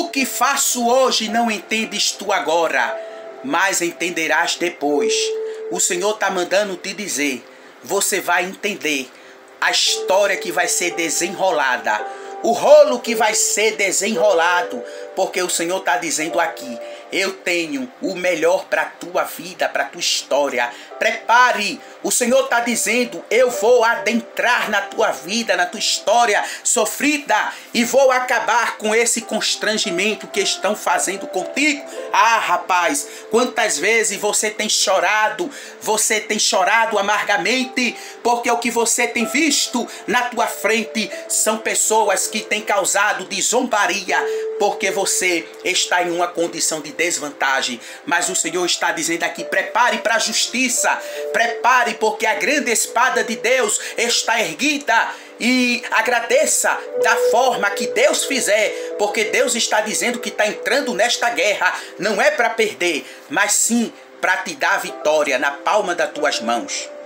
O que faço hoje não entendes tu agora, mas entenderás depois. O Senhor está mandando te dizer, você vai entender a história que vai ser desenrolada, o rolo que vai ser desenrolado, porque o Senhor está dizendo aqui, eu tenho o melhor para a tua vida, para a tua história. Prepare, o Senhor está dizendo, eu vou adentrar na tua vida, na tua história sofrida e vou acabar com esse constrangimento que estão fazendo contigo. Ah, rapaz, quantas vezes você tem chorado amargamente, porque o que você tem visto na tua frente são pessoas que têm causado de zombaria, porque você está em uma condição de desvantagem. Mas o Senhor está dizendo aqui, prepare para a justiça, prepare porque a grande espada de Deus está erguida. E agradeça da forma que Deus fizer, porque Deus está dizendo que está entrando nesta guerra, não é para perder, mas sim para te dar vitória na palma das tuas mãos.